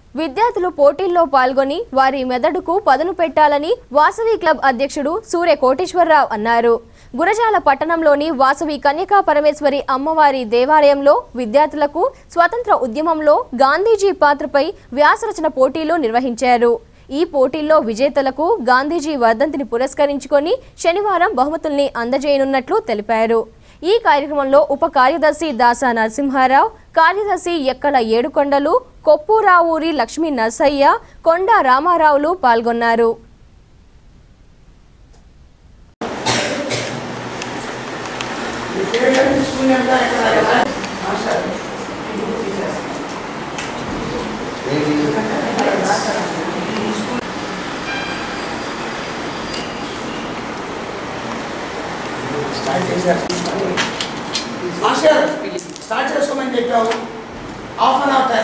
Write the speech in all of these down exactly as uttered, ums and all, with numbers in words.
విద్యార్థులు పోటీల్లో పాల్గొని వారి మెదడుకు పదును పెట్టాలని వాసవి క్లబ్ అధ్యక్షుడు సూర్య కోటేశ్వరరావు అన్నారు. గురజాల పట్టణంలోని వాసవి కన్యకా పరమేశ్వరి అమ్మవారి దేవాలయంలో విద్యార్థులకు స్వతంత్ర ఉద్యమంలో గాంధీజీ పాత్రపై వ్యాసరచన పోటీలు నిర్వహించారు. ఈ పోటీల్లో విజేతలకు గాంధీజీ వర్ధంతిని పురస్కరించుకొని శనివారం బహుమతుల్ని అందజేయనున్నట్లు తెలిపారు. ఈ కార్యక్రమంలో ఉప కార్యదర్శి దాసా నరసింహారావు, కార్యదర్శి ఎక్కల ఏడుకొండలు, కొప్పురావూరి లక్ష్మీ నర్సయ్య, కొండ రామారావులు పాల్గొన్నారు. మాస్టర్ స్టార్ట్ చేసుకోమని చెప్పాము. Half an hour time.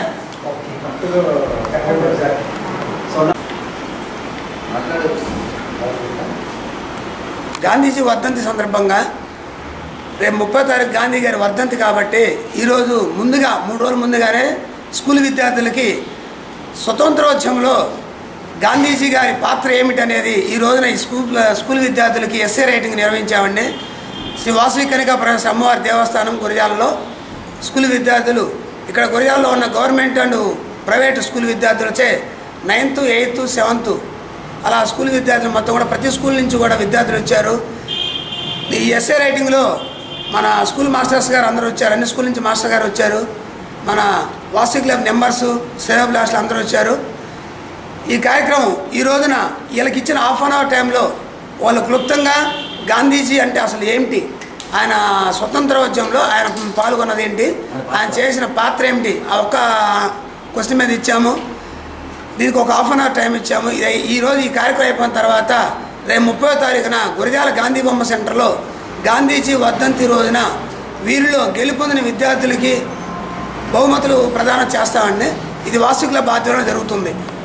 Gandhiji వర్ధంతి సందర్భంగా రేపు ముప్పై తారీఖు గాంధీ గారి వర్ధంతి కాబట్టి ఈరోజు ముందుగా మూడు రోజుల ముందుగానే స్కూల్ విద్యార్థులకి స్వతంత్రోద్యమంలో గాంధీజీ గారి పాత్ర ఏమిటనేది ఈ రోజున ఈ స్కూల్ స్కూల్ విద్యార్థులకి ఎస్ఏ రైటింగ్ నిర్వహించామండి. శ్రీ వాసవి కన్యకా పరమేశ్వరి అమ్మవారి దేవస్థానం గురజాలలో స్కూల్ విద్యార్థులు, ఇక్కడ గురజాలలో ఉన్న గవర్నమెంట్ అండ్ ప్రైవేటు స్కూల్ విద్యార్థులచే నైన్త్ ఎయిత్ సెవెంత్ అలా స్కూల్ విద్యార్థులు మొత్తం కూడా ప్రతి స్కూల్ నుంచి కూడా విద్యార్థులు వచ్చారు. ఈ ఎస్ఏ రైటింగ్లో మన స్కూల్ మాస్టర్స్ గారు అందరూ వచ్చారు. అన్ని స్కూల్ నుంచి మాస్టర్ గారు వచ్చారు. మన వాసవి క్లబ్ మెంబర్స్, సేవాభిలాషులు అందరూ వచ్చారు. ఈ కార్యక్రమం ఈ రోజున వీళ్ళకి ఇచ్చిన హాఫ్ అన్ అవర్ టైంలో వాళ్ళు క్లుప్తంగా గాంధీజీ అంటే అసలు ఏమిటి, ఆయన స్వతంత్రోద్యమంలో ఆయన పాల్గొన్నది ఏంటి, ఆయన చేసిన పాత్ర ఏమిటి, ఆ ఒక్క క్వశ్చన్ మీద ఇచ్చాము. దీనికి ఒక హాఫ్ అన్ అవర్ టైం ఇచ్చాము. ఈరోజు ఈ కార్యక్రమం అయిపోయిన తర్వాత రేపు ముప్పై తారీఖున గురజాల గాంధీ బొమ్మ సెంటర్లో గాంధీజీ వర్ధంతి రోజున వీరిలో గెలుపొందిన విద్యార్థులకి బహుమతులు ప్రదానం చేస్తామండి. ఇది వాసవి క్లబ్ ఆధ్వర్యంలో జరుగుతుంది.